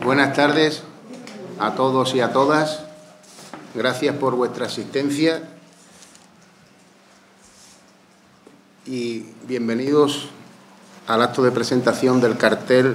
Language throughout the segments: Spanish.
Buenas tardes a todos y a todas. Gracias por vuestra asistencia y bienvenidos al acto de presentación del cartel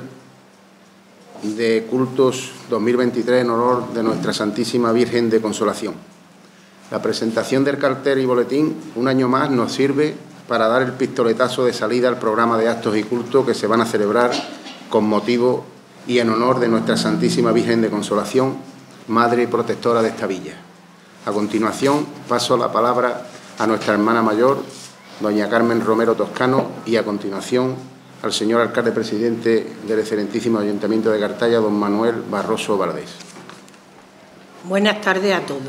de cultos 2023 en honor de Nuestra Santísima Virgen de Consolación. La presentación del cartel y boletín, un año más, nos sirve para dar el pistoletazo de salida al programa de actos y cultos que se van a celebrar con motivo y en honor de Nuestra Santísima Virgen de Consolación, Madre y Protectora de esta villa. A continuación, paso la palabra a nuestra hermana mayor, doña Carmen Romero Toscano, y a continuación al señor alcalde presidente del excelentísimo Ayuntamiento de Cartaya, don Manuel Barroso Valdés. Buenas tardes a todos.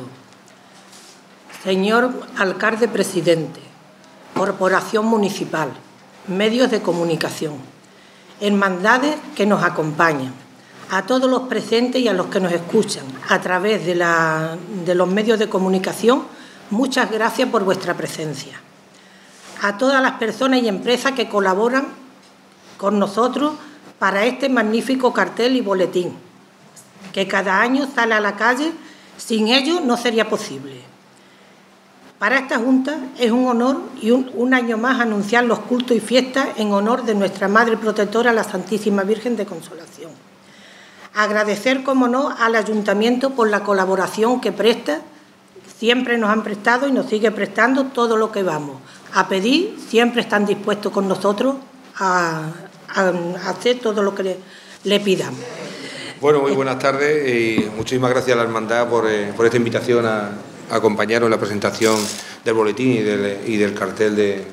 Señor alcalde presidente, corporación municipal, medios de comunicación, hermandades que nos acompañan, a todos los presentes y a los que nos escuchan a través de los medios de comunicación, muchas gracias por vuestra presencia. A todas las personas y empresas que colaboran con nosotros para este magnífico cartel y boletín, que cada año sale a la calle, sin ello no sería posible. Para esta Junta es un honor y un año más anunciar los cultos y fiestas en honor de nuestra Madre Protectora, la Santísima Virgen de Consolación. Agradecer, como no, al Ayuntamiento por la colaboración que presta, siempre nos han prestado y nos sigue prestando todo lo que vamos a pedir, siempre están dispuestos con nosotros a hacer todo lo que le pidamos. Bueno, muy buenas tardes y muchísimas gracias a la Hermandad por esta invitación a acompañaros en la presentación del boletín y del cartel de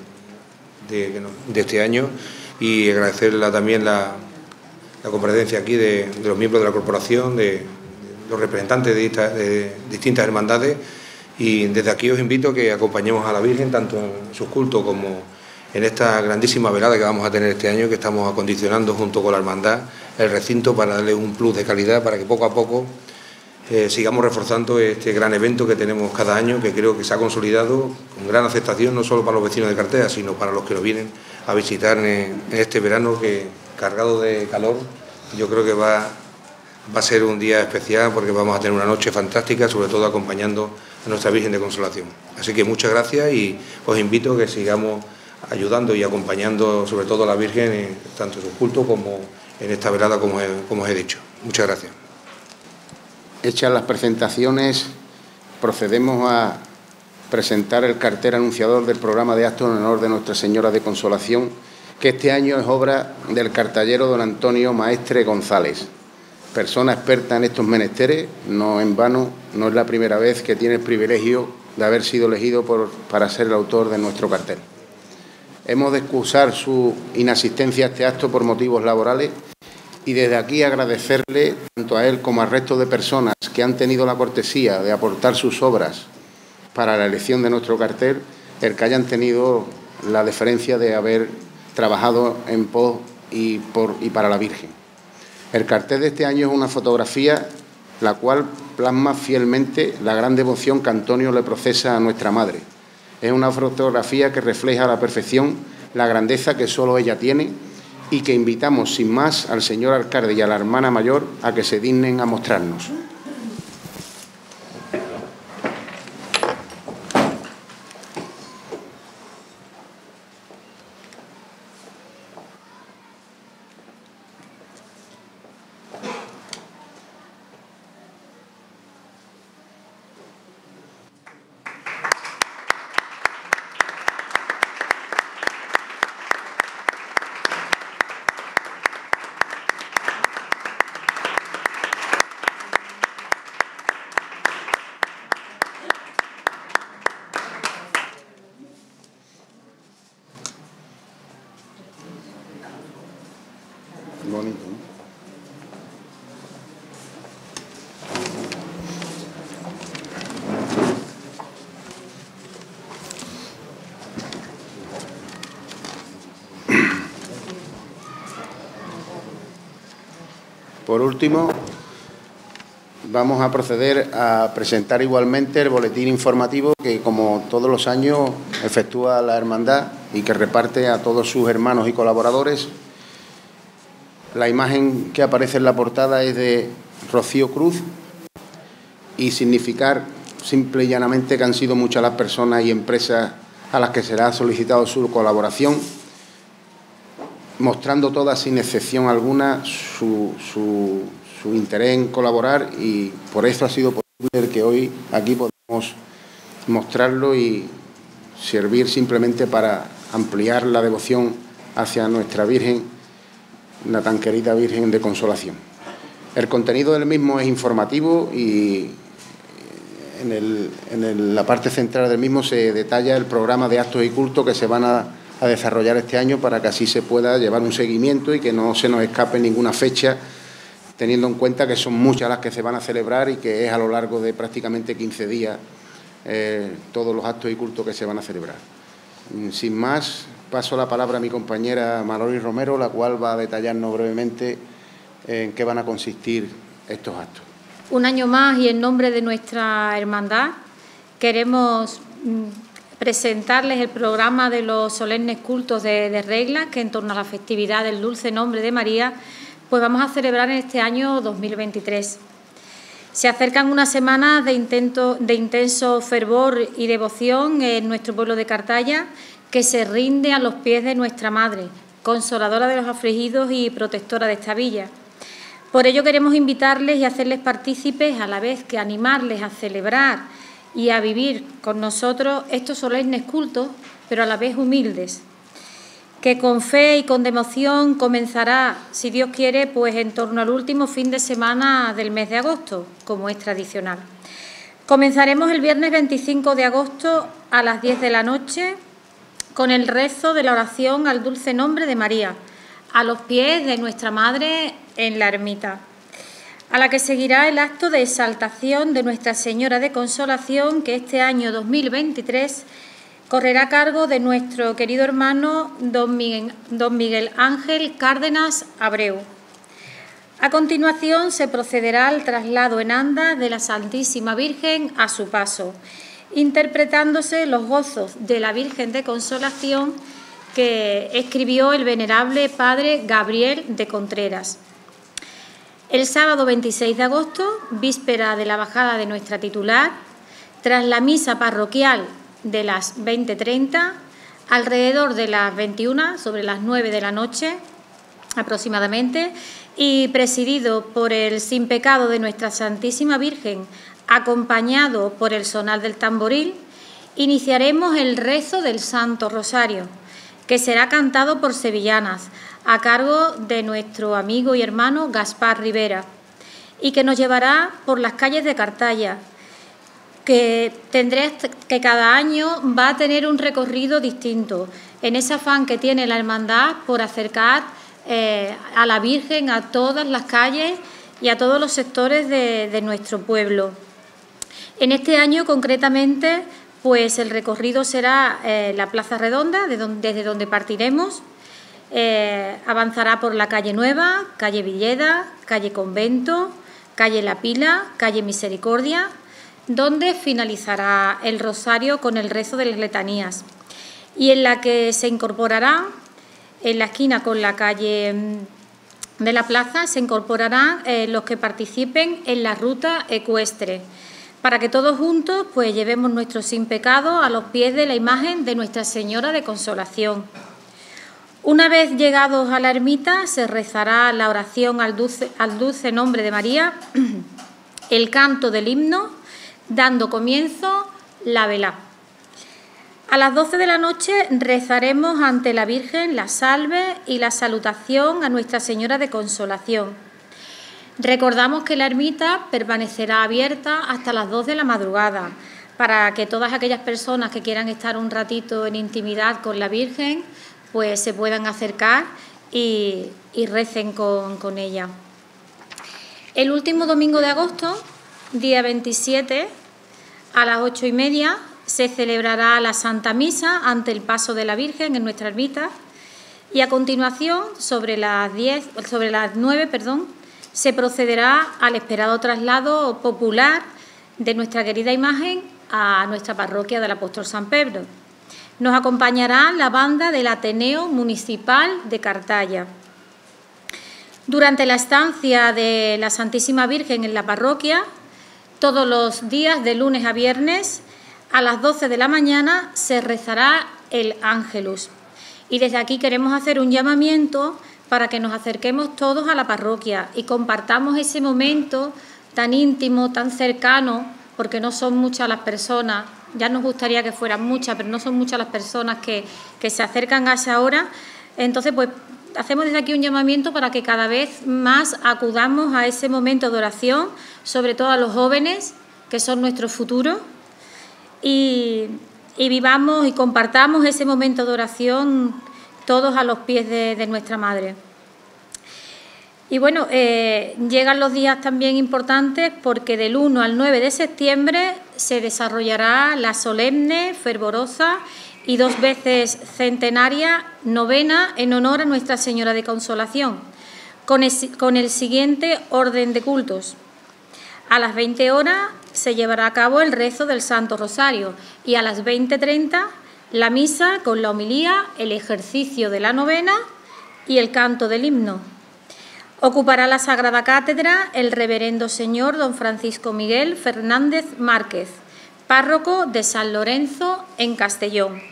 este año, y agradecerle también la comparecencia aquí de los miembros de la corporación, de los representantes de distintas hermandades, y desde aquí os invito a que acompañemos a la Virgen tanto en sus cultos como en esta grandísima velada que vamos a tener este año, que estamos acondicionando junto con la hermandad el recinto para darle un plus de calidad, para que poco a poco sigamos reforzando este gran evento que tenemos cada año, que creo que se ha consolidado con gran aceptación, no solo para los vecinos de Cartaya, sino para los que nos vienen a visitar en este verano, que cargado de calor. Yo creo que va a ser un día especial, porque vamos a tener una noche fantástica, sobre todo acompañando a nuestra Virgen de Consolación. Así que muchas gracias y os invito a que sigamos ayudando y acompañando sobre todo a la Virgen, tanto en su culto como en esta velada, como os he dicho. Muchas gracias. Hechas las presentaciones, procedemos a presentar el cartel anunciador del programa de actos en honor de Nuestra Señora de Consolación, que este año es obra del cartallero don Antonio Maestre González, persona experta en estos menesteres. No en vano, no es la primera vez que tiene el privilegio de haber sido elegido para ser el autor de nuestro cartel. Hemos de excusar su inasistencia a este acto por motivos laborales, y desde aquí agradecerle tanto a él como al resto de personas que han tenido la cortesía de aportar sus obras para la elección de nuestro cartel, el que hayan tenido la deferencia de haber trabajado en pos y para la Virgen. El cartel de este año es una fotografía la cual plasma fielmente la gran devoción que Antonio le profesa a nuestra Madre. Es una fotografía que refleja a la perfección la grandeza que solo ella tiene, y que invitamos sin más al señor alcalde y a la hermana mayor a que se dignen a mostrarnos. Bonito, ¿no? Por último, vamos a proceder a presentar igualmente el boletín informativo que, como todos los años, efectúa la Hermandad y que reparte a todos sus hermanos y colaboradores. La imagen que aparece en la portada es de Rocío Cruz y significar simple y llanamente que han sido muchas las personas y empresas a las que se les ha solicitado su colaboración, mostrando todas sin excepción alguna su interés en colaborar, y por eso ha sido posible que hoy aquí podamos mostrarlo y servir simplemente para ampliar la devoción hacia nuestra Virgen, la tan querida Virgen de Consolación. El contenido del mismo es informativo y en la parte central del mismo se detalla el programa de actos y cultos que se van a desarrollar este año, para que así se pueda llevar un seguimiento y que no se nos escape ninguna fecha, teniendo en cuenta que son muchas las que se van a celebrar y que es a lo largo de prácticamente 15 días todos los actos y cultos que se van a celebrar. Sin más, paso la palabra a mi compañera Malori Romero, la cual va a detallarnos brevemente en qué van a consistir estos actos. Un año más, y en nombre de nuestra hermandad, queremos presentarles el programa de los solemnes cultos de Regla, que en torno a la festividad del Dulce Nombre de María, pues vamos a celebrar en este año 2023. Se acercan unas semanas de intenso fervor y devoción en nuestro pueblo de Cartaya, que se rinde a los pies de nuestra Madre, consoladora de los afligidos y protectora de esta villa. Por ello queremos invitarles y hacerles partícipes, a la vez que animarles a celebrar y a vivir con nosotros estos solemnes cultos, pero a la vez humildes, que con fe y con devoción comenzará, si Dios quiere, pues en torno al último fin de semana del mes de agosto, como es tradicional. Comenzaremos el viernes 25 de agosto a las 10 de la noche con el rezo de la oración al Dulce Nombre de María, a los pies de nuestra Madre en la ermita, a la que seguirá el acto de exaltación de Nuestra Señora de Consolación, que este año 2023 correrá a cargo de nuestro querido hermano don Miguel Ángel Cárdenas Abreu. A continuación se procederá al traslado en andas de la Santísima Virgen a su paso, interpretándose los gozos de la Virgen de Consolación que escribió el venerable padre Gabriel de Contreras. El sábado 26 de agosto, víspera de la bajada de nuestra titular, tras la misa parroquial de las 20:30, alrededor de las 21, sobre las 9 de la noche aproximadamente, y presidido por el Sin Pecado de Nuestra Santísima Virgen, acompañado por el sonar del tamboril, iniciaremos el rezo del Santo Rosario, que será cantado por sevillanas, a cargo de nuestro amigo y hermano Gaspar Rivera, y que nos llevará por las calles de Cartaya, que cada año va a tener un recorrido distinto, en ese afán que tiene la hermandad por acercar a la Virgen a todas las calles y a todos los sectores de nuestro pueblo. En este año, concretamente, pues el recorrido será la Plaza Redonda, desde donde partiremos. Avanzará por la calle Nueva, calle Villeda, calle Convento, calle La Pila, calle Misericordia, donde finalizará el rosario con el rezo de las letanías, y en la que se incorporará, en la esquina con la calle de la plaza, se incorporarán los que participen en la ruta ecuestre, para que todos juntos pues llevemos nuestro Sin Pecado a los pies de la imagen de Nuestra Señora de Consolación. Una vez llegados a la ermita, se rezará la oración al dulce nombre de María, el canto del himno, dando comienzo la velá. A las 12 de la noche rezaremos ante la Virgen la salve y la salutación a Nuestra Señora de Consolación. Recordamos que la ermita permanecerá abierta hasta las 2 de la madrugada, para que todas aquellas personas que quieran estar un ratito en intimidad con la Virgen, pues se puedan acercar y recen con ella. El último domingo de agosto, día 27, a las 8:30, se celebrará la Santa Misa ante el paso de la Virgen en nuestra ermita, y a continuación, sobre las 9, se procederá al esperado traslado popular de nuestra querida imagen a nuestra parroquia del Apóstol San Pedro. Nos acompañará la banda del Ateneo Municipal de Cartaya. Durante la estancia de la Santísima Virgen en la parroquia, todos los días de lunes a viernes, a las 12 de la mañana, se rezará el Ángelus. Y desde aquí queremos hacer un llamamiento para que nos acerquemos todos a la parroquia y compartamos ese momento tan íntimo, tan cercano, porque no son muchas las personas, ya nos gustaría que fueran muchas, pero no son muchas las personas que se acercan a esa hora. Entonces, pues hacemos desde aquí un llamamiento para que cada vez más acudamos a ese momento de oración, sobre todo a los jóvenes, que son nuestro futuro, y vivamos y compartamos ese momento de oración todos a los pies de nuestra Madre. Y bueno, llegan los días también importantes porque del 1 al 9 de septiembre se desarrollará la solemne, fervorosa y 2 veces centenaria novena en honor a Nuestra Señora de Consolación, con el siguiente orden de cultos. A las 20 horas se llevará a cabo el rezo del Santo Rosario y a las 20:30 la misa con la homilía, el ejercicio de la novena y el canto del himno. Ocupará la Sagrada Cátedra el Reverendo Señor don Francisco Miguel Fernández Márquez, párroco de San Lorenzo en Castellón.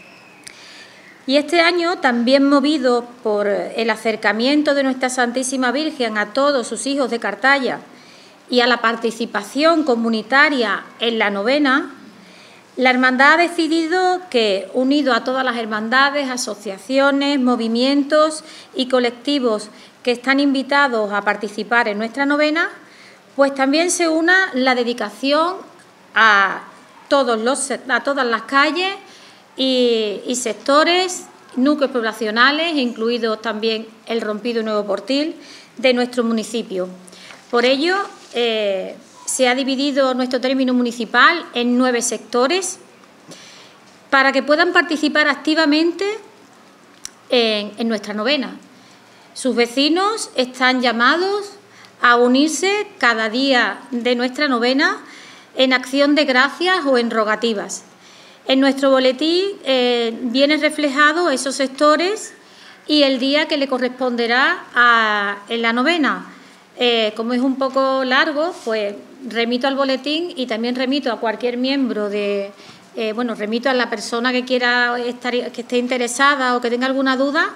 Y este año, también movido por el acercamiento de Nuestra Santísima Virgen a todos sus hijos de Cartaya y a la participación comunitaria en la novena, la Hermandad ha decidido que, unido a todas las hermandades, asociaciones, movimientos y colectivos que están invitados a participar en nuestra novena, pues también se una la dedicación a todas las calles y sectores, núcleos poblacionales, incluido también el Rompido y Nuevo Portil de nuestro municipio. Por ello, se ha dividido nuestro término municipal en 9 sectores para que puedan participar activamente en nuestra novena. Sus vecinos están llamados a unirse cada día de nuestra novena en acción de gracias o en rogativas. En nuestro boletín vienen reflejados esos sectores y el día que le corresponderá en la novena. Como es un poco largo, pues remito al boletín y también remito a cualquier miembro remito a la persona que quiera que esté interesada o que tenga alguna duda.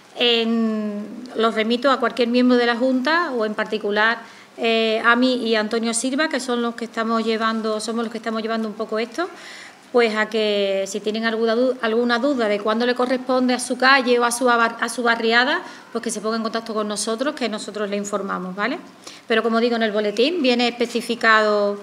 Los remito a cualquier miembro de la Junta o en particular a mí y a Antonio Silva, que son somos los que estamos llevando un poco esto, pues a que si tienen alguna duda de cuándo le corresponde a su calle o a su barriada, pues que se pongan en contacto con nosotros, que nosotros le informamos, ¿vale? Pero como digo, en el boletín viene especificado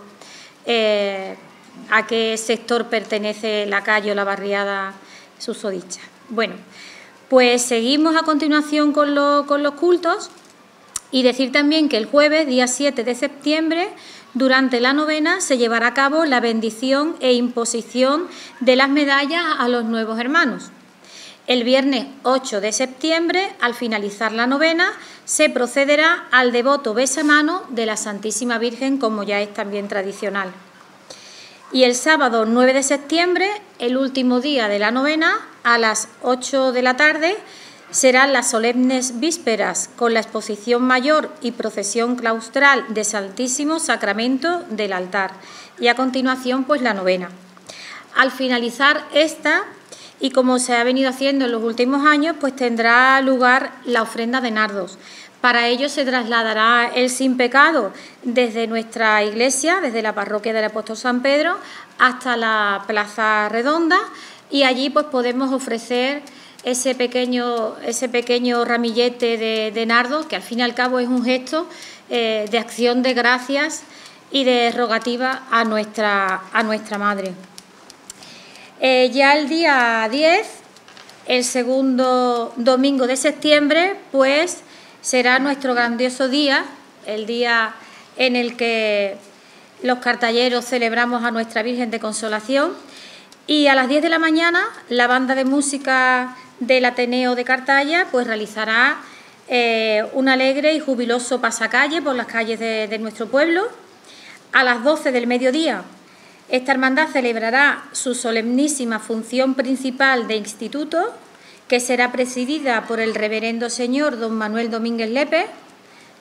a qué sector pertenece la calle o la barriada susodicha. Bueno, pues seguimos a continuación con los cultos y decir también que el jueves, día 7 de septiembre, durante la novena se llevará a cabo la bendición e imposición de las medallas a los nuevos hermanos. El viernes 8 de septiembre, al finalizar la novena, se procederá al devoto besamano de la Santísima Virgen, como ya es también tradicional. Y el sábado 9 de septiembre, el último día de la novena, a las 8 de la tarde, serán las solemnes vísperas con la exposición mayor y procesión claustral de Santísimo Sacramento del altar. Y a continuación, pues la novena. Al finalizar esta, y como se ha venido haciendo en los últimos años, pues tendrá lugar la ofrenda de nardos. Para ello se trasladará el Sin Pecado desde nuestra iglesia, desde la parroquia del Apóstol San Pedro, hasta la Plaza Redonda, y allí pues podemos ofrecer ese pequeño ramillete de nardos, que al fin y al cabo es un gesto de acción de gracias y de rogativa a nuestra Madre. Ya el día 10, el segundo domingo de septiembre, pues será nuestro grandioso día, el día en el que los cartalleros celebramos a nuestra Virgen de Consolación, y a las 10 de la mañana la banda de música del Ateneo de Cartaya pues realizará un alegre y jubiloso pasacalle por las calles de nuestro pueblo. A las 12 del mediodía esta hermandad celebrará su solemnísima función principal de instituto, que será presidida por el Reverendo Señor don Manuel Domínguez Lepe,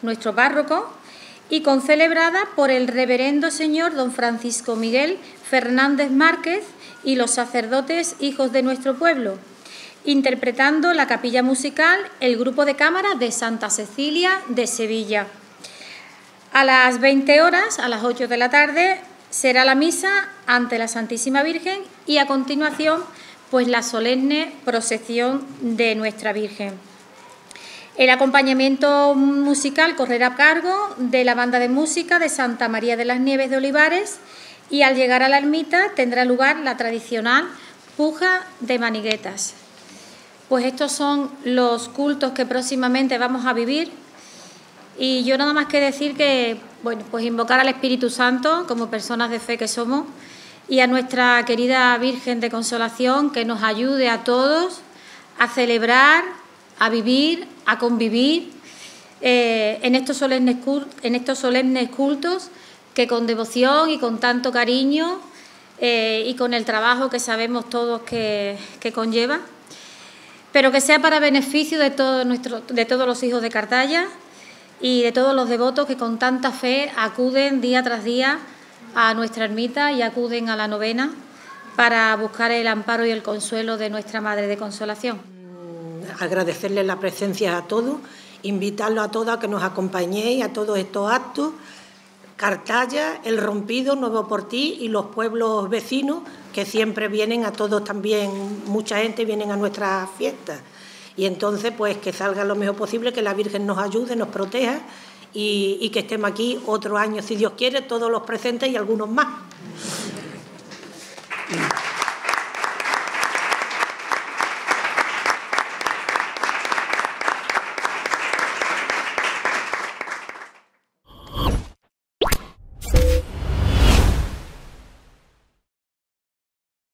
nuestro párroco, y concelebrada por el reverendo señor don Francisco Miguel Fernández Márquez y los sacerdotes hijos de nuestro pueblo, interpretando la capilla musical el grupo de cámara de Santa Cecilia de Sevilla. A las 20 horas, a las 8 de la tarde, será la misa ante la Santísima Virgen y a continuación pues la solemne procesión de nuestra Virgen. El acompañamiento musical correrá a cargo de la banda de música de Santa María de las Nieves de Olivares y al llegar a la ermita tendrá lugar la tradicional puja de maniguetas. Pues estos son los cultos que próximamente vamos a vivir y yo nada más que decir que, bueno, pues invocar al Espíritu Santo como personas de fe que somos y a nuestra querida Virgen de Consolación que nos ayude a todos a celebrar, a vivir, a convivir en estos solemnes cultos que con devoción y con tanto cariño y con el trabajo que sabemos todos que conlleva, pero que sea para beneficio de todos los hijos de Cartaya y de todos los devotos que con tanta fe acuden día tras día a nuestra ermita y acuden a la novena para buscar el amparo y el consuelo de nuestra Madre de Consolación. Agradecerles la presencia a todos, invitarlos a todos a que nos acompañéis a todos estos actos. Cartaya, El Rompido, Nuevo Portí y los pueblos vecinos que siempre vienen a todos también, mucha gente vienen a nuestras fiestas. Y entonces, pues que salga lo mejor posible, que la Virgen nos ayude, nos proteja y que estemos aquí otro año, si Dios quiere, todos los presentes y algunos más.